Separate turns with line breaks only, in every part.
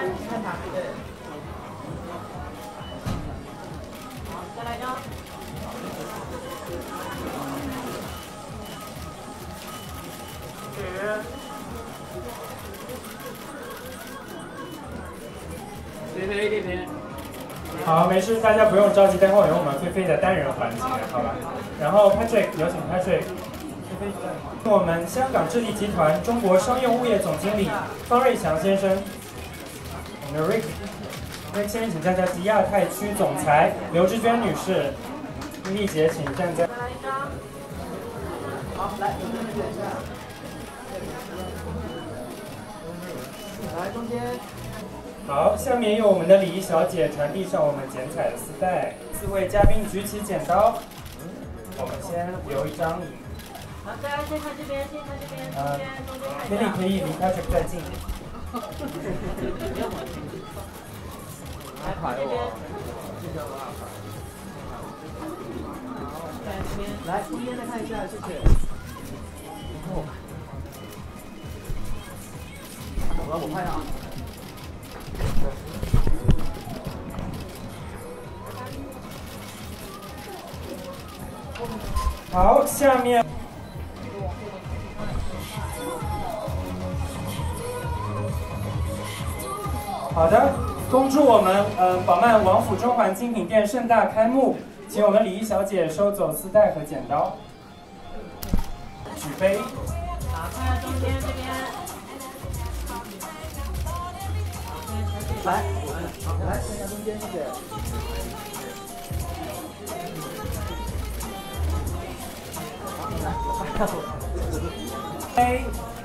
看他，对。好，再来一张。菲菲这边。
好，没事，大家不用着急，待会儿有我们菲菲的单人环节，好吧？然后 Patrick， 有请 Patrick。我们香港置地集团中国商用物业总经理方瑞祥先生，我们的 Rick 先生，请站在及亚太区总裁刘志娟女士，丽姐请站在。
再来一张。好，来，有这边选一下。来中间。
好，下面由我们的礼仪小姐传递上我们剪彩的丝带。4位嘉宾举起剪刀，我们先留一张。
好，大家先看这边，先看这边，中间看一下。
Kelly 可以离 Patrick 再近一点。
来，看这边。在这边，来，中间再看一下，谢谢。我拍啊。
好，下面。好的，恭祝我们宝曼王府中环精品店盛大开幕，请我们礼仪小姐收走丝带和剪刀，举杯。
好，看下中间这边。来，好，来看一下中间，谢谢。好，来，我拍下
杯。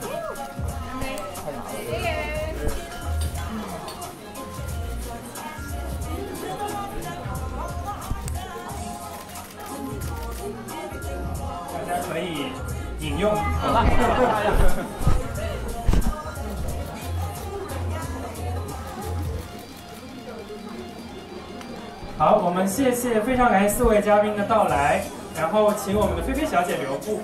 大家可以饮用。好了。好，我们非常感谢4位嘉宾的到来，然后请我们的菲菲小姐留步。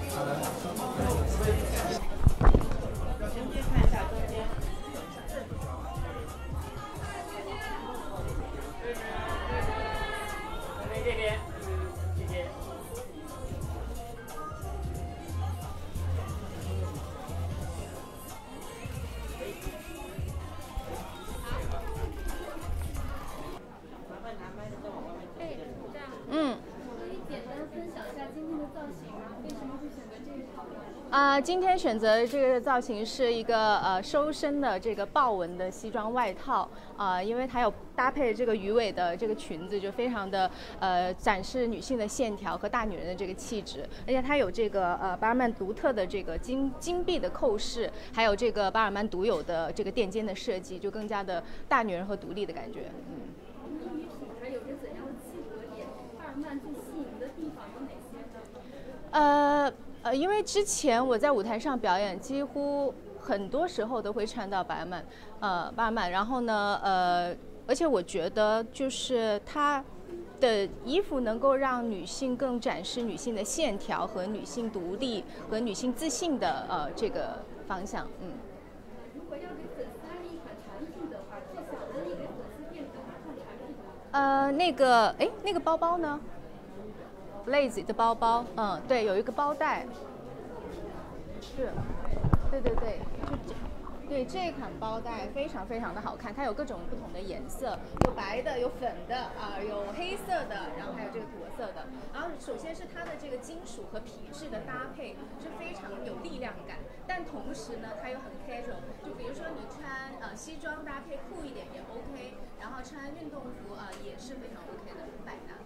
今天选择这个造型是一个收身的这个豹纹的西装外套因为它有搭配这个鱼尾的这个裙子，就非常的展示女性的线条和大女人的这个气质，而且它有这个巴尔曼独特的这个金币的扣饰，还有这个巴尔曼独有的这个垫肩的设计，就更加的大女人和独立的感觉。
女品牌有着怎样的契合点？巴尔曼最吸引人的地方有哪些呢？
因为之前我在舞台上表演，几乎很多时候都会穿到巴尔曼，然后呢，而且我觉得就是它的衣服能够让女性更展示女性的线条和女性独立和女性自信的这个方向。
如果要给粉丝安利一款产品的话，最想安利给粉丝店的哪款产品呢？
那个包包呢？Blaze 的包包，对，有一个包带，是，对，对这款包带非常非常的好看，它有各种不同的颜色，有白的，有粉的，有黑色的，然后还有这个驼色的。然后首先是它的这个金属和皮质的搭配是非常有力量感，但同时呢，它又很 casual， 就比如说你穿西装搭配酷一点也 OK， 然后穿运动服也是非常 OK 的，很百搭。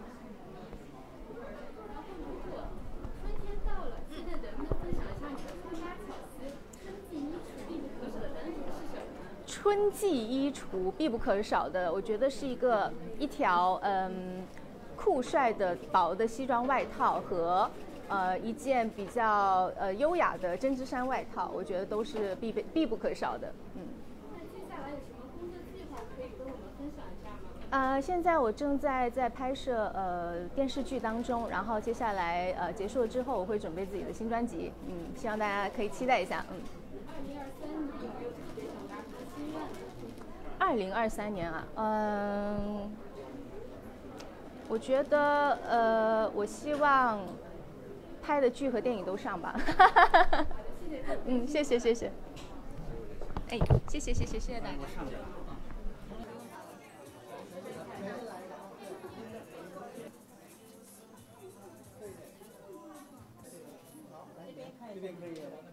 春天到了，现在能不能分享一下你的穿搭巧思？春季衣橱必不可少的单品是什么呢？
春季衣橱必不可少的，我觉得是一条酷帅的薄的西装外套和一件比较优雅的针织衫外套，我觉得都是必不可少的。
那接下来有什么工作计划可以跟我们分享一下吗？
现在我正在拍摄电视剧当中，然后接下来结束了之后，我会准备自己的新专辑，希望大家可以期待一下。
2023年有没有特别想达成的心愿
2023年啊，我觉得我希望拍的剧和电影都上吧。谢谢谢谢。哎，谢谢大家。
这边可以。